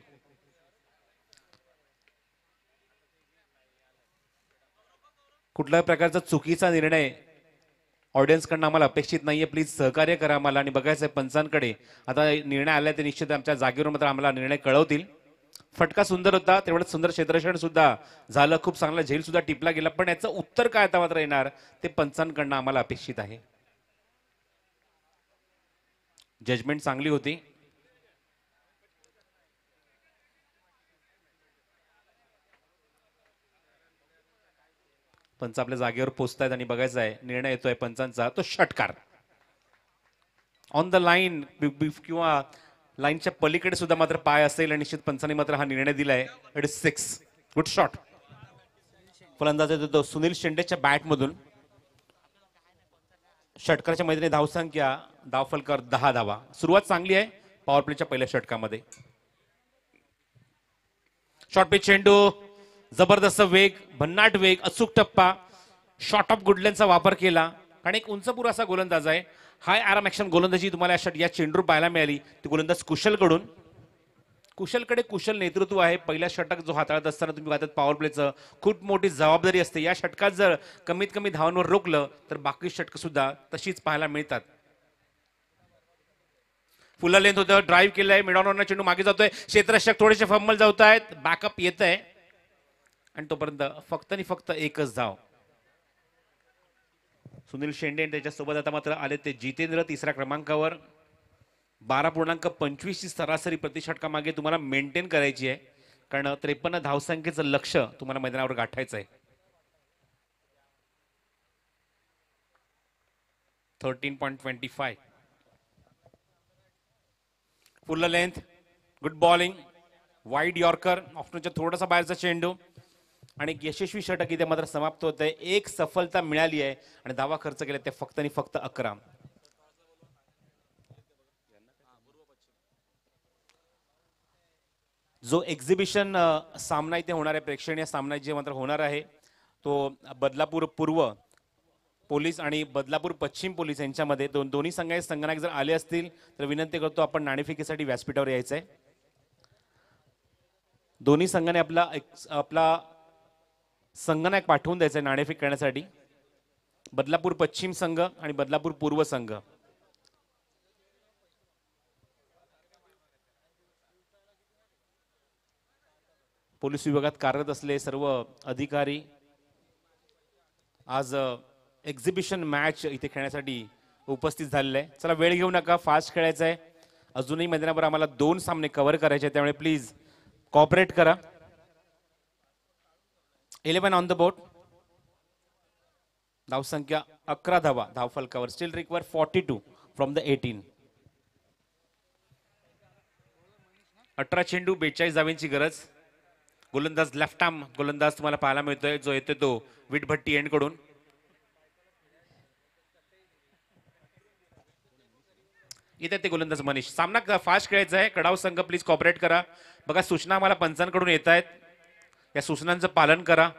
कुठल्याही प्रकारचा चुकीचा निर्णय ऑडियन्स कडनं आम्हाला अपेक्षित नाहीये. प्लीज सहकार्य करा आम्हाला. आणि बघायचं आहे पंचांकडे आता निर्णय आलाय ते निश्चित आमच्या जागेवर मात्र आम्हाला निर्णय कळवतील. फटका सुंदर होता, तेवढंच सुंदर क्षेत्ररक्षण सुद्धा झालं, खूप चांगला झेल सुद्धा टिपला गेला, पण याचं उत्तर काय आता मात्र येणार ते पंचांकडनं आम्हाला अपेक्षित आहे. जजमेंट चांगली होती. पंच आपल्या जागेवर पोहोचतायत आणि बघायचं आहे निर्णय येतोय पंचांचा, तो षटकार ऑन द लाईन किंवा लाईनच्या पलीकडे सुद्धा मात्र पाय असेल आणि निश्चित पंचांनी मात्र हा निर्णय दिलाय. It is six. Good shot. फलंदाज येतो सुनील शेंडेच्या बॅट मधून. षटकाराच्या मैदानी धावसंख्या धावफलकर दहा धावा. सुरुवात चांगली आहे पॉवर प्लेच्या पहिल्या षटकामध्ये. शॉर्ट पिच चेंडू, जबरदस्त वेग, भन्नाट वेग, अचूक टप्पा, शॉर्ट ऑफ गुडलेनचा वापर केला आणि एक उंचपूर असा गोलंदाज आहे. हाय आराम ऍक्शन गोलंदाजी तुम्हाला या चेंडूर पाहायला मिळाली. ती गोलंदाज कुशलकडून. कुशलकडे कुशल नेतृत्व आहे. पहिला षटक जो हाताळत असताना तुम्ही पाहतात पॉवर प्लेचं खूप मोठी जबाबदारी असते. या षटकात जर कमीत कमी धावांवर रोखलं तर बाकी षटक सुद्धा तशीच पाहायला मिळतात. फुल लेंथ होतं, ड्राईव्ह केलंय, मिडॉनवर चेंडू मागे जातोय, क्षेत्ररक्षक थोडेसे फंबल जात आहेत, बॅकअप येत आहे आणि तोपर्यंत फक्त आणि फक्त एकच धाव. सुनील शेंडे त्याच्यासोबत आता मात्र आले ते जितेंद्र तिसऱ्या क्रमांकावर. बारा पूर्णांक पंचवीस ची सरासरी प्रति षटका मागे तुम्हाला मेंटेन करायची आहे, कारण त्रेपन्न धावसंख्येचं लक्ष तुम्हाला मैदानावर गाठायचं आहे. Thirteen point twenty five. Full length, good bowling, wide yorker, ऑफ्टरच्या थोडासा बाहेरचा चेंडू आणि एक यशस्वी षटक इथे मात्र समाप्त होत आहे. एक सफलता मिळाली आहे आणि धावा खर्च केला ते फक्त आणि फक्त अकरा. जो एक्झिबिशन सामना इथे होणार आहे, प्रेक्षणीय सामना जे मात्र होणार आहे तो बदलापूर पूर्व पोलीस आणि बदलापूर पश्चिम पोलीस यांच्यामध्ये. दोन दोन्ही संघाचे संगणक जर आले असतील तर विनंती करतो आपण नाणेफेकीसाठी व्यासपीठावर यायचं आहे. दोन्ही संघाने आपला आपला संगणक पाठवून द्यायचं नाणेफेक करण्यासाठी. बदलापूर पश्चिम संघ आणि बदलापूर पूर्व संघ. पोलीस विभागात कार्यरत असलेले सर्व अधिकारी आज एक्झिबिशन मॅच इथे खेळण्यासाठी उपस्थित झालेले आहे. चला वेळ घेऊ नका, फास्ट खेळायचं आहे. अजूनही मैदानावर आम्हाला दोन सामने कव्हर करायचे, त्यामुळे प्लीज कॉपरेट करा. Eleven on the board. धावसंख्या अकरा धावा धावफलकावर. Still require forty two from the eighteen. अठरा चेंडू बेचाळीस धावांची गरज. गोलंदाज लेफ्ट आर्म गोलंदाज तुम्हाला पाहायला मिळतोय जो येतो तो विटभट्टी एंड कडून. इथे ते गोलंदाज मनीष. सामना फास्ट खेळायचा आहे. कडाव संघ प्लीज कॉपरेट करा. बघा सूचना आम्हाला पंचांकडून येत आहेत, या सूचनांचं पालन करा,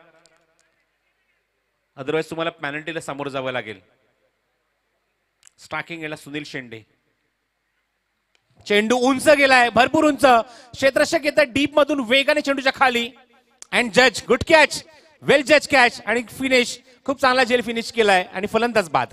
अदरवाईज तुम्हाला पॅनल्टीला समोर जावं लागेल. स्ट्रायकिंग याला सुनील शेंडे. चेंडू उंच गेलाय, भरपूर उंच. क्षेत्ररक्षक येतात डीप मधून वेगाने चेंडूच्या खाली. अँड जज गुड कॅच, वेल जज कॅच आणि फिनिश. खूप चांगला जेल फिनिश केलाय आणि फलंदाज बाद.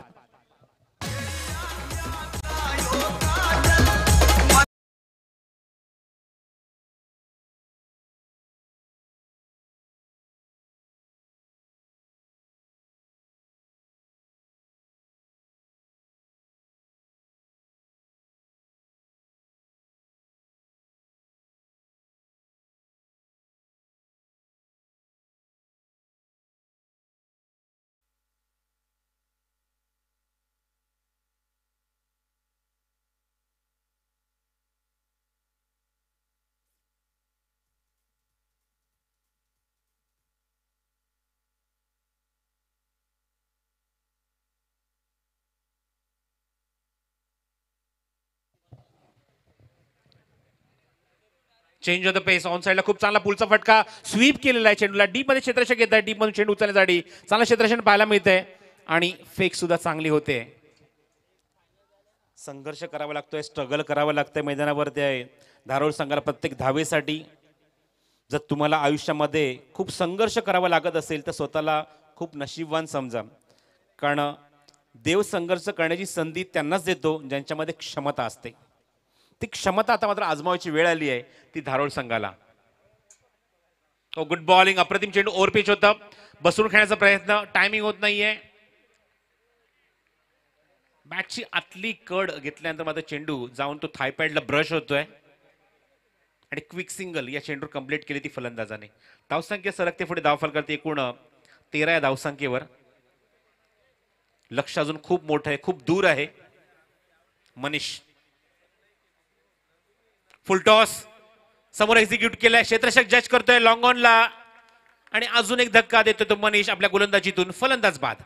Change of the pace. On साइडला खूप चांगला पुलचा फटका. स्वीप केलेला आहे चेंडूला. डीप मध्ये क्षेत्ररक्षक येत आहे. डीप मधून चेंडू उचलण्यासाठी चांगला क्षेत्ररक्षण पाहायला मिळतंय आणि फेक सुद्धा चांगली होते. संघर्ष करावा लागतोय, स्ट्रगल करावं लागतंय मैदानावरती आहे धारोळ संघाला. प्रत्येक धावेसाठी जर तुम्हाला आयुष्यामध्ये खूप संघर्ष करावा लागत असेल तर स्वतःला खूप नशीबवान समजा, कारण देव संघर्ष करण्याची संधी त्यांनाच देतो ज्यांच्यामध्ये क्षमता असते. ती क्षमता आता मात्र आजमावायची वेळ आली आहे ती धारोळ संघाला. तो गुड बॉलिंग. अप्रतिम चेंडू ओव्हर पिच होतं. बसून खेळण्याचा प्रयत्न, टायमिंग होत नाहीये. बॅटची आतली कड घेतल्यानंतर मात्र चेंडू जाऊन तो थायपॅडला ब्रश होतोय आणि क्विक सिंगल या चेंडूवर कंप्लीट केली ती फलंदाजाने. धावसंख्या सरकते पुढे. धावफल करते एकूण तेरा या धावसंख्येवर. लक्ष अजून खूप मोठं आहे, खूप दूर आहे. मनीष फुल टॉस समोर एक्झिक्यूट केलाय. क्षेत्ररक्षक जज करतोय लॉंग ऑनला आणि अजून एक धक्का देतो तो मनीष आपल्या गोलंदाजीतून. फलंदाज बाद.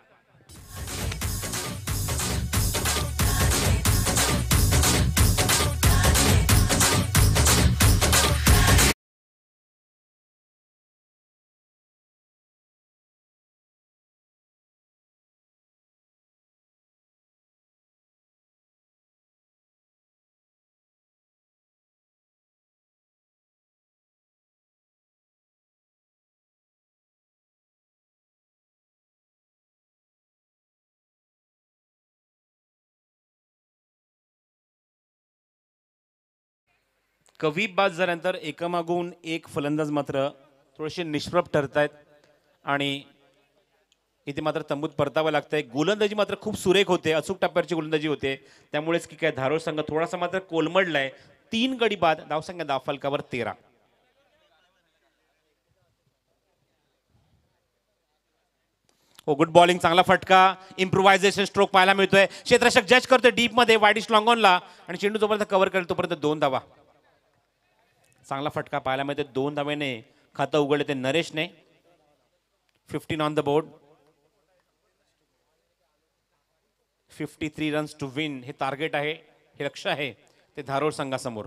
कवी बाद झाल्यानंतर एकामागून एक फलंदाज मात्र थोडेसे निष्प्रभ ठरतायत आणि इथे मात्र तंबूत परतावं लागतंय. गोलंदाजी मात्र खूप सुरेख होते, अचूक टप्प्यावरची गोलंदाजी होते, त्यामुळेच की काय धारोळ संघ थोडासा मात्र कोलमडलाय. तीन गडी बाद. धावसंख्या धावफलकावर तेरा. Oh good bowling. चांगला फटका. इम्प्रोव्हायझेशन स्ट्रोक पाहायला मिळतोय. क्षेत्ररक्षक जज करतोय डीप मध्ये वाईडिश लॉंग ऑनला आणि चेंडू जोपर्यंत कव्हर करेल तोपर्यंत दोन धावा. चांगला फटका पाहायला मिळते. दोन धावेने खातं उघडले ते नरेशने. Fifteen on the board. Fifty three runs to win हे टार्गेट आहे, हे लक्ष्य आहे ते धारोळ संघासमोर.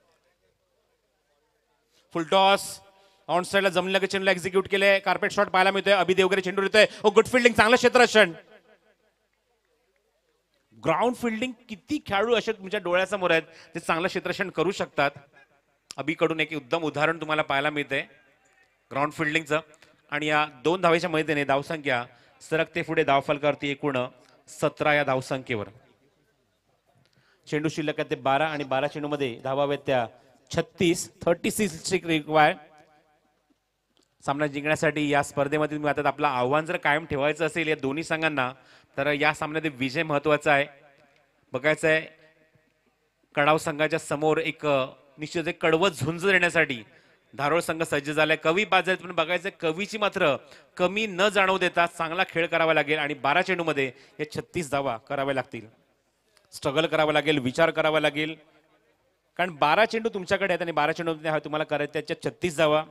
फुल टॉस. ऑन साइडला जमलेल्या चेंडूला एक्झिक्यूट केले. कार्पेट शॉट पाहायला मिळतोय. अभि देवगरे चेंडू येतोय. Oh good fielding. चांगलं क्षेत्ररक्षण. ग्राउंड फिल्डिंग किती खेळाडू असे तुमच्या डोळ्यासमोर आहेत ते चांगलं क्षेत्ररक्षण करू शकतात. अभिकडून एक उत्तम उदाहरण तुम्हाला पाहायला मिळते ग्राउंड फिल्डिंगचं. आणि या दोन धावेच्या मदतीने धावसंख्या सरकते पुढे. धावफलकावरती एकूण सतरा या धावसंख्येवर. चेंडू शिल्लक आहे ते बारा आणि बारा चेंडूमध्ये धावाव्यात त्या छत्तीस. Thirty six require. सामना जिंकण्यासाठी या स्पर्धेमध्ये तुम्ही आता आपलं आव्हान जर कायम ठेवायचं असेल या दोन्ही संघांना तर या सामन्यात विजय महत्वाचा आहे. बघायचं आहे कडाव संघाच्या समोर एक निश्चित एक कडवं झुंज देण्यासाठी धारोळ संघ सज्ज झालाय. कवी बाद झाले, पण बघायचं कवीची मात्र कमी न जाणवू देता चांगला खेळ करावा लागेल आणि बारा चेंडूमध्ये हे छत्तीस धावा कराव्या लागतील. स्ट्रगल करावा लागेल, विचार करावा लागेल, कारण बारा चेंडू तुमच्याकडे आहेत आणि बारा चेंडू तुम्हाला करायचे त्याच्यात छत्तीस धावा.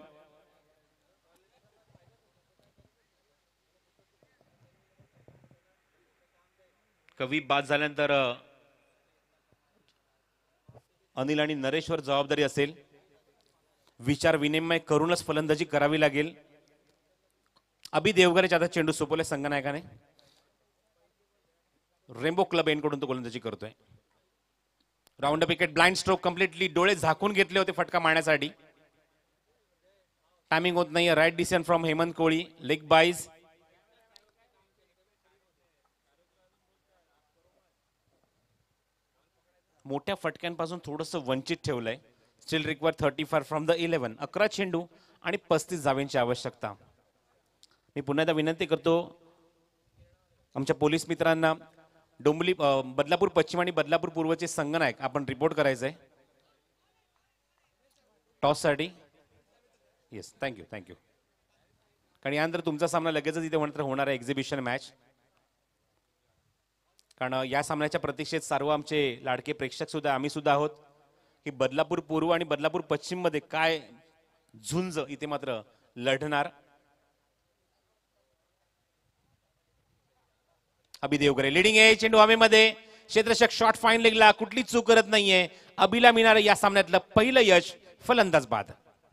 कवी बाद झाल्यानंतर अनिल आणि नरेशवर जबाबदारी असेल. विचार विनिमय करूनच फलंदाजी करावी लागेल. अभि देवगरेच्या आता चेंडू सोपवले संघनायकाने. रेनबो क्लब एनकडून तो गोलंदाजी करतोय. Round wicket, blind stroke completely. डोळे झाकून घेतले होते फटका मारण्यासाठी. टायमिंग होत नाहीये. Right decision from Hemant Koli. Leg byes. मोठ्या फटक्यांपासून थोडंसं वंचित ठेवलंय. Still require thirty four from the eleven. अकरा चेंडू आणि पस्तीस धाव्यांची आवश्यकता. मी पुन्हा एकदा विनंती करतो आमच्या पोलीस मित्रांना, डोंबिवली बदलापूर पश्चिम आणि बदलापूर पूर्वचे संघनायक आपण रिपोर्ट करायचंय टॉस साठी. Yes, thank you thank you. कारण यानंतर तुमचा सामना लगेचच इथे म्हणत होणार आहे, एक्झिबिशन मॅच. कारण या सामन्याच्या प्रतीक्षेत सर्व आमचे लाडके प्रेक्षक सुद्धा, आम्ही सुद्धा आहोत, की बदलापूर पूर्व आणि बदलापूर पश्चिम मध्ये काय झुंज इथे मात्र लढणार. अभि देवगरे लिडिंग आहे. चेंडू हवेमध्ये. क्षेत्ररक्षक शॉट फाईन लेगला, कुठली चूक करत नाहीये. अभिला मिळणार या सामन्यातलं पहिलं यश. फलंदाज बाद.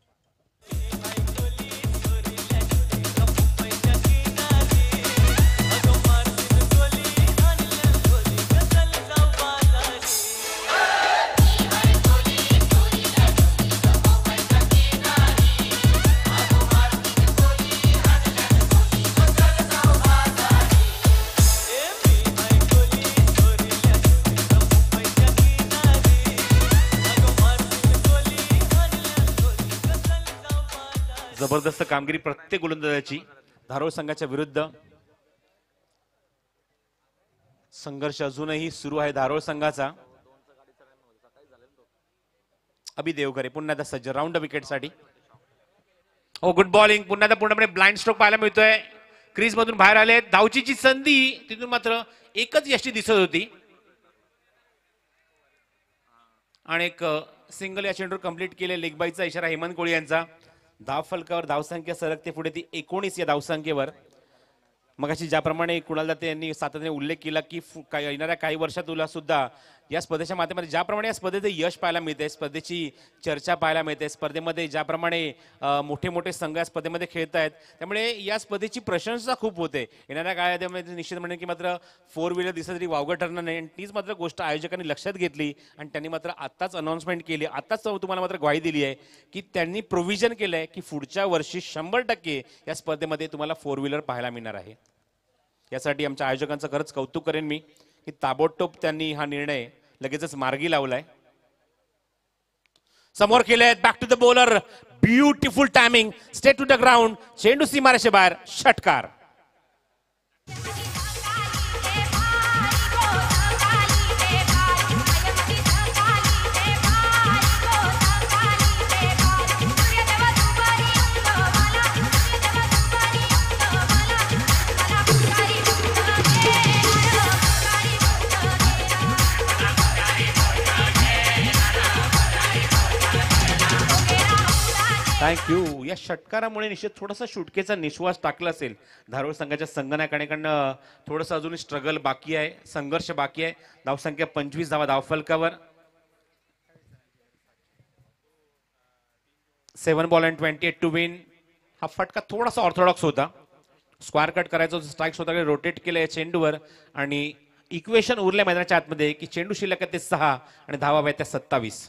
जबरदस्त कामगिरी प्रत्येक गोलंदाजाची. धारोळ संघाच्या विरुद्ध संघर्ष अजूनही सुरू आहे धारोळ संघाचा. अभि देवगरे पुन्हा एकदा सज्ज राऊंड विकेट साठी. हो, गुड बॉलिंग. पुन्हा एकदा पूर्णपणे ब्लाइंड स्ट्रोक पाहायला मिळतोय. क्रीज मधून बाहेर आले. धावचीची संधी, तिथून मात्र एकच यष्टी दिसत होती आणि एक सिंगल या चेंडूवर कंप्लीट केले. लेगबाईचा इशारा हेमंत कोळी यांचा. धाव फलकावर धावसंख्या सरकते पुढे ती एकोणीस या धावसंख्येवर. मगाशी ज्याप्रमाणे कुणाल दाते यांनी सातत्याने उल्लेख केला की येणाऱ्या काही वर्षात तुला सुद्धा या स्पर्धेच्या माध्यमातून ज्याप्रमाणे या स्पर्धेचे यश पाहायला मिळते, स्पर्धेची चर्चा पाहायला मिळते, स्पर्धेमध्ये ज्याप्रमाणे मोठे मोठे संघ या स्पर्धेमध्ये खेळत आहेत, त्यामुळे या स्पर्धेची प्रशंसा खूप होते. येणाऱ्या काळामध्ये निश्चित म्हणेन की मात्र फोर व्हीलर दिसत तरी वावगं ठरणार नाही. तीच मात्र गोष्ट आयोजकांनी लक्षात घेतली आणि त्यांनी मात्र आत्ताच अनाउन्समेंट केली, आत्ताच तुम्हाला मात्र ग्वाही दिली आहे की त्यांनी प्रोव्हिजन केलं आहे की पुढच्या वर्षी शंभर टक्के या स्पर्धेमध्ये तुम्हाला फोर व्हीलर पाहायला मिळणार आहे. यासाठी आमच्या आयोजकांचं खरंच कौतुक करेन मी की ताबडतोब त्यांनी हा निर्णय लगेचच मार्गी लावलाय. समोर केले. Back to the bowler. Beautiful timing. Straight to the ground. चेंडू सीमारेषे बाहेर. षटकार. थँक्यू. या षटकारामुळे निश्चित थोडासा शुटकेचा निश्वास टाकला असेल धारोळ संघाच्या संघनायकाकडनं. थोडंसं अजून स्ट्रगल बाकी आहे, संघर्ष बाकी आहे. धावसंख्या पंचवीस धावा धावफलकावर. Seven ball and twenty eight to win. हा फटका थोडासा ऑर्थोडॉक्स होता. स्क्वायर कट करायचा स्ट्राईक स्वतःकडे रोटेट केलं या चेंडूवर आणि इक्वेशन उरल्या मैदानाच्या आतमध्ये की चेंडू शिल्लक आहे ते सहा आणि धावा आहेत त्या सत्तावीस.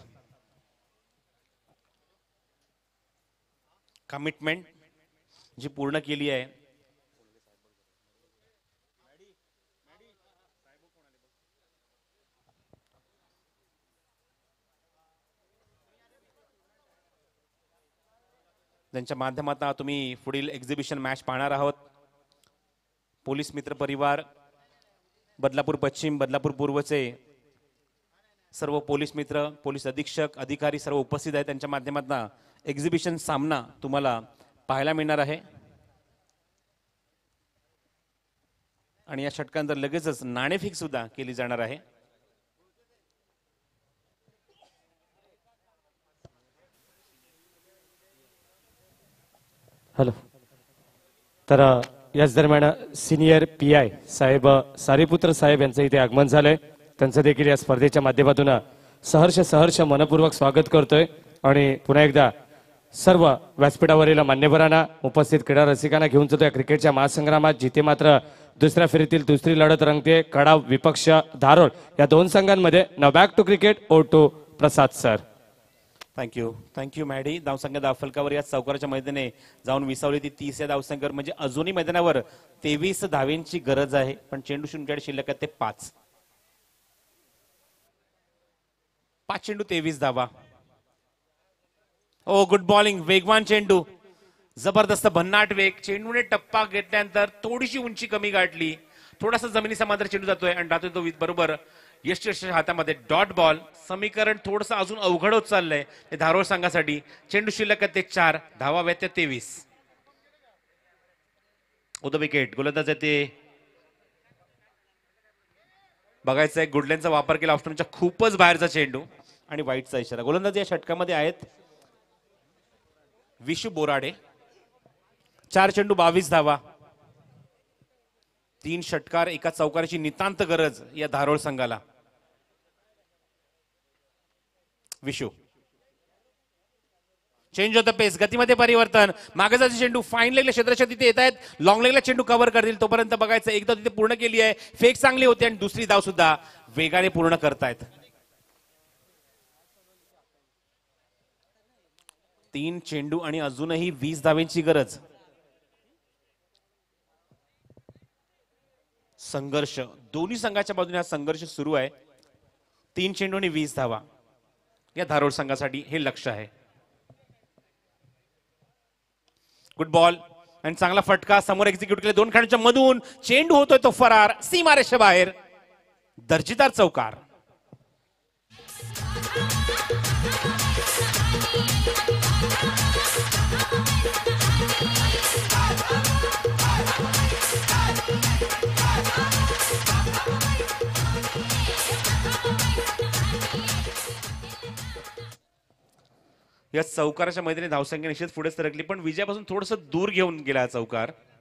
कमिटमेंट जी पूर्ण केली आहे. त्यांच्या माध्यमातून तुम्ही पुढील एक्झिबिशन मॅच पाहणार आहोत. पोलीस मित्र परिवार, बदलापूर पश्चिम, बदलापूर पूर्वचे सर्व पोलीस मित्र, पोलीस अधीक्षक, अधिकारी सर्व उपस्थित आहेत. त्यांच्या माध्यमातून एक्झिबिशन सामना तुम्हाला पाहायला मिळणार आहे आणि या षटकांतर लगेचच नाणेफेक सुद्धा केली जाणार आहे. हॅलो. तर अ, याच दरम्यान सिनियर पी आय साहेब अ, सारीपुत्र साहेब यांचं इथे आगमन झालंय. त्यांचं देखील या स्पर्धेच्या माध्यमातून सहर्ष सहर्ष मनपूर्वक स्वागत करतोय आणि पुन्हा एकदा सर्व व्यासपीठावरील मान्यवरांना उपस्थित क्रीडा रसिकांना घेऊन जातो या क्रिकेटच्या महासंग्रामात, जिथे मात्र दुसऱ्या फेरीतील दुसरी लढत रंगते. कडा विपक्ष धारोळ या दोन संघांमध्ये. न back to cricket over to Prasad sir. Thank you thank you Maddy. धावसंख्या धावफलकावर या चौकाराच्या मैदाने जाऊन विसावली ती तीस या धावसंख्येवर, म्हणजे अजूनही मैदानावर तेवीस धावेंची गरज आहे, पण चेंडू तुमच्याकडे शिल्लक आहे ते पाच. पाच चेंडू तेवीस धावा. ओ गुड बॉलिंग, वेगवान चेंडू, जबरदस्त भन्नाट वेग. चेंडूने टप्पा घेतल्यानंतर थोडीशी उंची कमी गाठली, थोडासा जमिनी समांतर चेंडू जातोय आणि जातोय तो बरोबर यश यशच्या हातामध्ये. Dot ball. समीकरण थोडंसं अजून अवघड होत चाललंय हे धारोळ संघासाठी. चेंडू शिल्लक आहे ते चार, धावा व्यत्य तेवीस. उद विकेट. गोलंदाज आहे ते बघायचंय. गुडल्यांचा वापर केला ऑप्शनच्या खूपच बाहेरचा चेंडू आणि वाईटचा इशारा. गोलंदाज या षटकामध्ये आहेत विशू बोराडे. चार चेंडू बावीस धावा. तीन षटकार एका चौकाराची नितांत गरज या धारोळ संघाला. विशू. चेंज होतं पेस, गतीमध्ये परिवर्तन. मागे जायचे चेंडू फाईन लेगला क्षेत्राच्या तिथे येत आहेत. लॉंग लेगला चेंडू कव्हर करतील तोपर्यंत बघायचं. एकदा तिथे पूर्ण केली आहे, फेक चांगली होती आणि दुसरी धाव सुद्धा वेगाने पूर्ण करतायत. तीन चेंडू आणि अजूनही वीस धावेंची गरज. संघर्ष दोन्ही संघाच्या बाजूने हा संघर्ष सुरू आहे. तीन चेंडू आणि वीस धावा या धारोळ संघासाठी हे लक्ष आहे. गुड बॉल आणि चांगला फटका समोर एक्झिक्यूट केले. दोन खेळांच्या मधून चेंडू होतोय तो फरार, सीमारेषे बाहेर. दर्जेदार चौकार. या चौकाराच्या मैदानी धावसंख्या निश्चित पुढे सरकली, पण विजयापासून थोडंसं दूर घेऊन गेला चौकार.